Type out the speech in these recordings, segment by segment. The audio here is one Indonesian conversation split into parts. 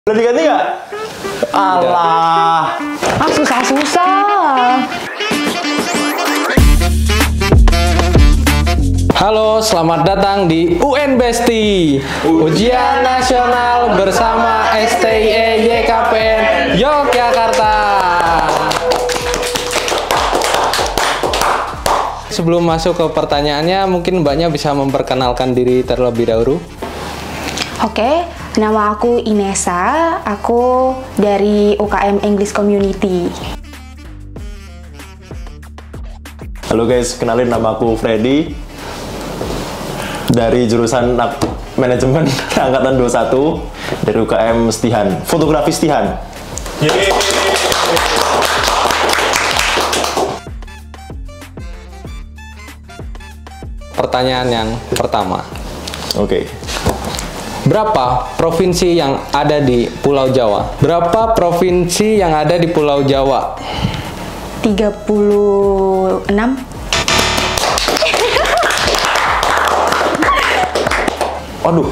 Udah diganti nggak? Alah. Susah-susah. Halo, selamat datang di UN Besti, Ujian Nasional bersama STIE YKPN Yogyakarta. Sebelum masuk ke pertanyaannya, mungkin Mbaknya bisa memperkenalkan diri terlebih dahulu. Oke, nama aku Inesa. Aku dari UKM English Community. Halo guys, kenalin nama aku Freddy dari jurusan Manajemen Angkatan 21 dari UKM Setihan, Fotografi Setihan. Yeay. Pertanyaan yang pertama. Oke. Berapa provinsi yang ada di Pulau Jawa? Berapa provinsi yang ada di Pulau Jawa? 36. Waduh.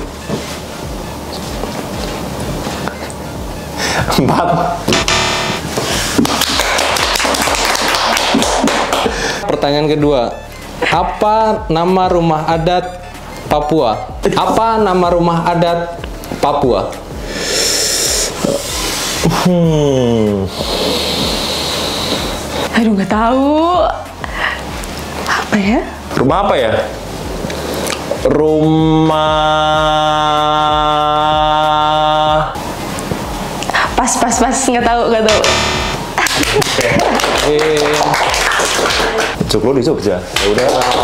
4. Pertanyaan kedua. Apa nama rumah adat Papua? Apa nama rumah adat Papua? Aduh, nggak tahu. Apa ya? Rumah apa ya? Rumah... Pas. Nggak tahu. Joglo di Jogja. Ya udah.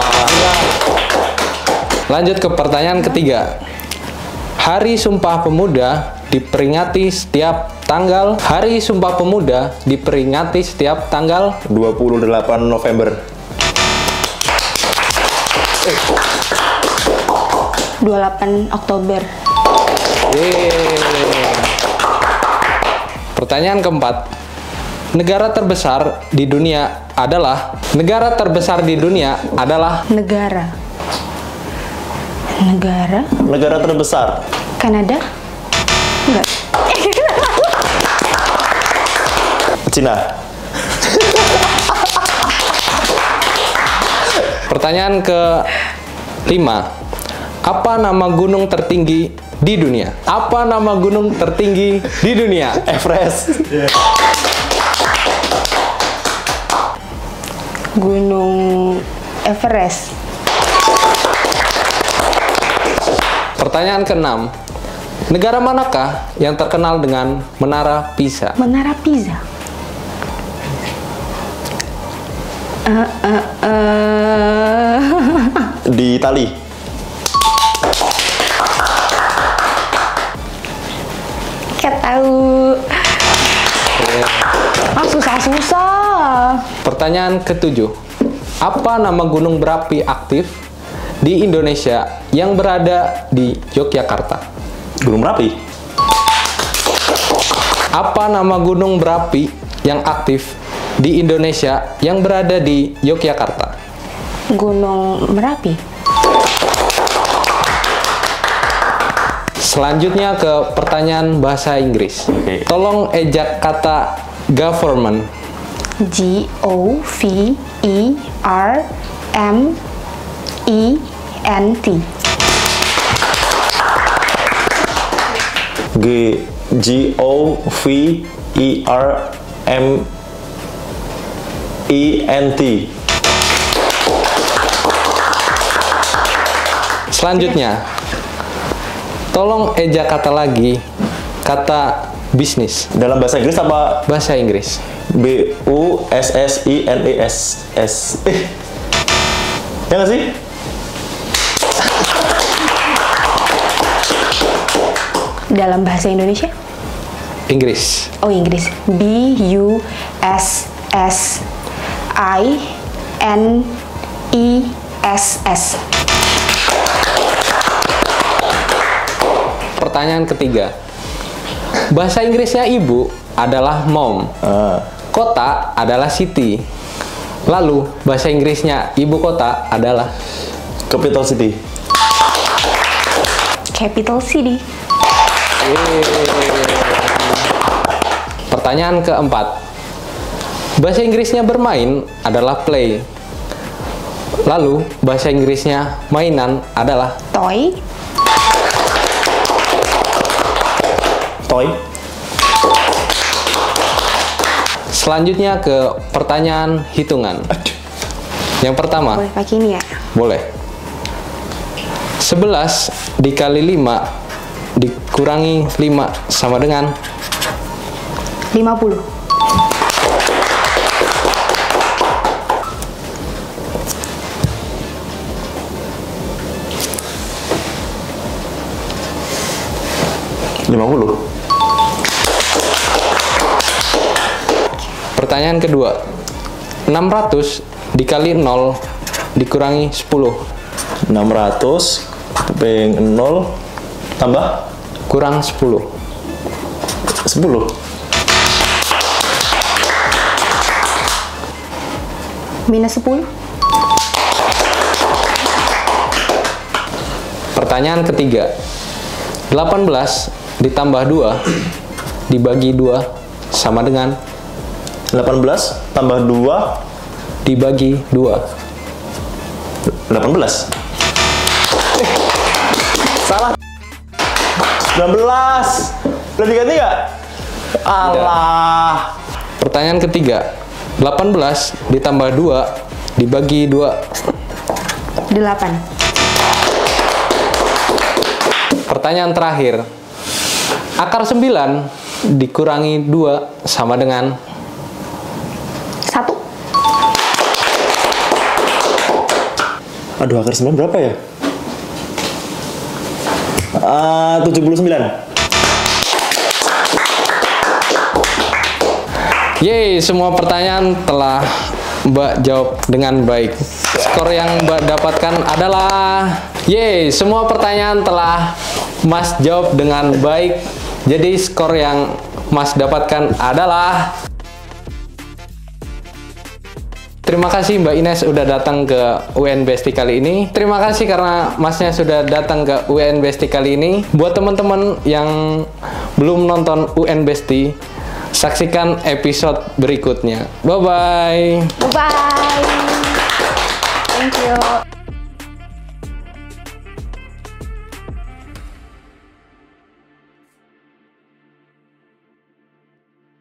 Lanjut ke pertanyaan ketiga. Hari Sumpah Pemuda diperingati setiap tanggal. Hari Sumpah Pemuda diperingati setiap tanggal 28 November. 28 Oktober. Pertanyaan keempat. Negara terbesar di dunia adalah Negara terbesar. Kanada? Enggak. Cina. Pertanyaan ke-5. Apa nama gunung tertinggi di dunia? Apa nama gunung tertinggi di dunia? Everest. Gunung Everest. Pertanyaan ke-6. Negara manakah yang terkenal dengan Menara Pisa? Menara Pisa. Di Itali. Nggak tahu. Susah-susah. Pertanyaan ke-7. Apa nama gunung berapi aktif di Indonesia yang berada di Yogyakarta? Gunung Merapi. Apa nama gunung berapi yang aktif di Indonesia yang berada di Yogyakarta? Gunung Merapi. Selanjutnya ke pertanyaan bahasa Inggris. Oke. Tolong ejak kata government. G-O-V-E-R-M-E-N-T. G-O-V-E-R-M-E-N-T. Selanjutnya, tolong ejak kata lagi kata bisnis. Dalam bahasa Inggris apa? Bahasa Inggris. B-U-S-S-I-N-E-S-S. Ya nggak sih? Dalam bahasa Indonesia? Inggris. Oh, Inggris. B-U-S-S-I-N-E-S-S. Pertanyaan ketiga. Bahasa Inggrisnya ibu adalah mom. Kota adalah city. Lalu bahasa Inggrisnya ibu kota adalah Capital City. Capital City. Yeay. Pertanyaan keempat. Bahasa Inggrisnya bermain adalah play. Lalu, bahasa Inggrisnya mainan adalah Toy. Toy. Selanjutnya ke pertanyaan hitungan. Yang pertama, Boleh pakai ini ya? boleh. 11 dikali 5 dikurangi 5 sama dengan 50. Pertanyaan kedua. 600 dikali 0 dikurangi 10 600 peng 0 tambah kurang 10. 10. Minus 10. Pertanyaan ketiga. 18 ditambah 2 dibagi 2 sama dengan 18 tambah 2 dibagi 2. 18. Salah. 19. Udah diganti nggak? Alah. Pertanyaan ketiga. 18 ditambah 2 dibagi 2. 8. Pertanyaan terakhir. Akar 9 dikurangi 2 sama dengan 1. Aduh, akar 9 berapa ya? 79. Yeay, semua pertanyaan telah Mbak jawab dengan baik. Skor yang Mbak dapatkan adalah... Yeay, semua pertanyaan telah Mas jawab dengan baik. Jadi skor yang Mas dapatkan adalah... Terima kasih Mbak Ines udah datang ke UN Besti kali ini. Terima kasih karena Masnya sudah datang ke UN Besti kali ini. Buat teman-teman yang belum nonton UN Besti, saksikan episode berikutnya. Bye-bye. Bye-bye. Thank you.